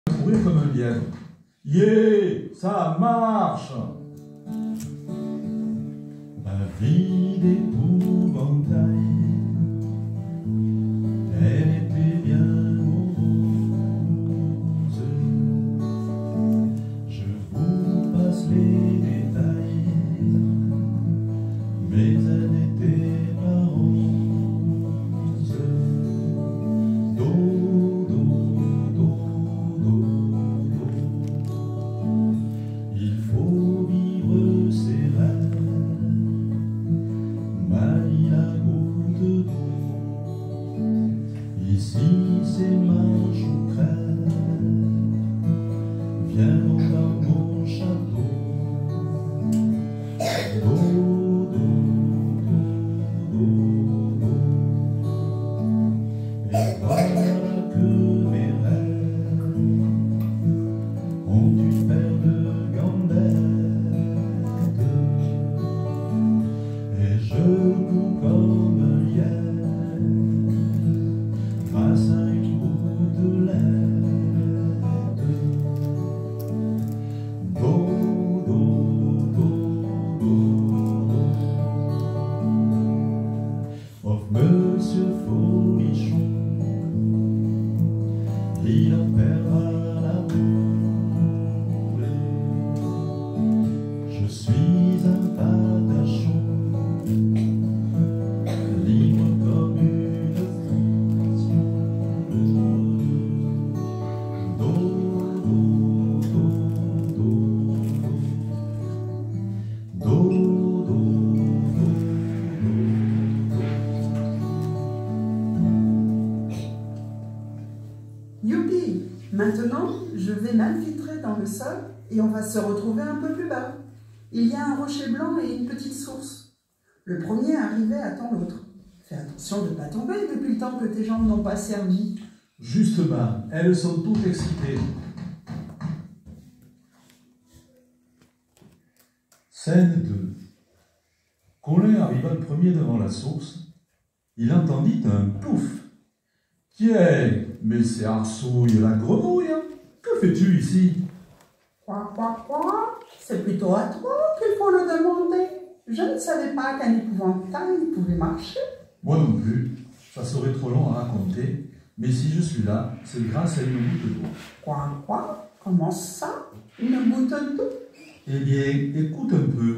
courir comme un lièvre. Yeah, ça marche! Ma vie d'épouvantail, elle était bien morose. Je vous passe les détails, mais elle n'était pas rose. Do, do, do, do, do. Il faut vivre ses rêves. Marie la goutte d'eau, ici c'est marche ou crève. Viens donc dans mon château. Do, do, do, do, do. Et voilà que mes rêves ont une paire de gambelettes. Et je cours comme un lièvre grâce à une gouttelette. Do, do, do, do, do. Oh, monsieur Folichon, il en perdra la boule. Je suis un patachon, libre comme une foule. Do, do, do, do, do, do, do, do, Youpi! Maintenant, je vais m'infiltrer dans le sol et on va se retrouver un peu plus bas. Il y a un rocher blanc et une petite source. Le premier arrivé attend l'autre. Fais attention de ne pas tomber depuis le temps que tes jambes n'ont pas servi. Justement, elles sont toutes excitées. Scène 2. Colin arriva le premier devant la source. Il entendit un pouf. Tiens, mais c'est Arsouille la grenouille, hein? Que fais-tu ici? Quoi? C'est plutôt à toi qu'il faut le demander. Je ne savais pas qu'un épouvantail pouvait marcher. Moi non plus. Ça serait trop long à raconter. Mais si je suis là, c'est grâce à une goutte d'eau. Quoi? Comment ça? Une goutte d'eau? Eh bien, écoute un peu.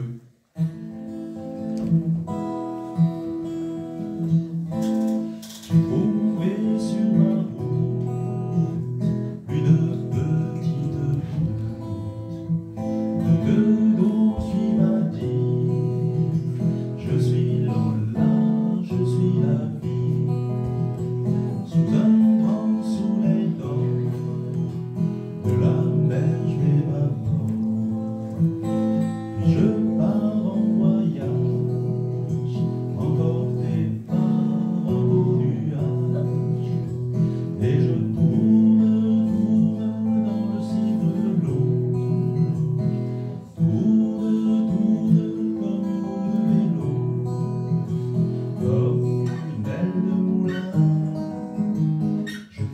trouvé sur ma route une petite goutte d'eau qui m'a dit: je suis Lola, je suis la vie. Sous un grand soleil d'or, de la mer je m'évapore. Puis je pars en voyage, emporté par un beau nuage. Et je tourne dans le cidre de l'eau. Tourne comme une roue de vélo, comme une aile de moulin. Je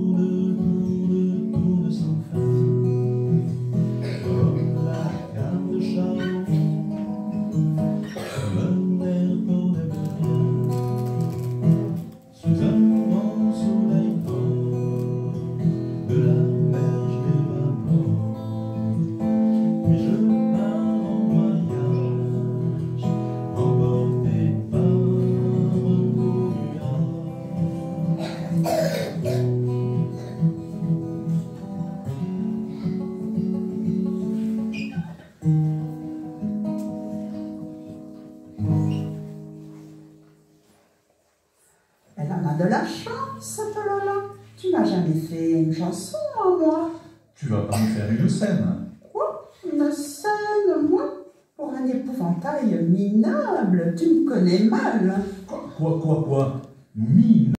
tourne sans fin, comme la canne de charbon, comme un air qu'on aime bien. Sous un grand soleil fort, de la mer je m'évapore. Puis je pars en voyage, emporté par un beau nuage. Elle en a de la chance, cette Lola. Tu m'as jamais fait une chanson en moi. Tu vas pas me faire une scène. Quoi? Une scène, moi? Pour un épouvantail minable, tu me connais mal. Quoi? Mine.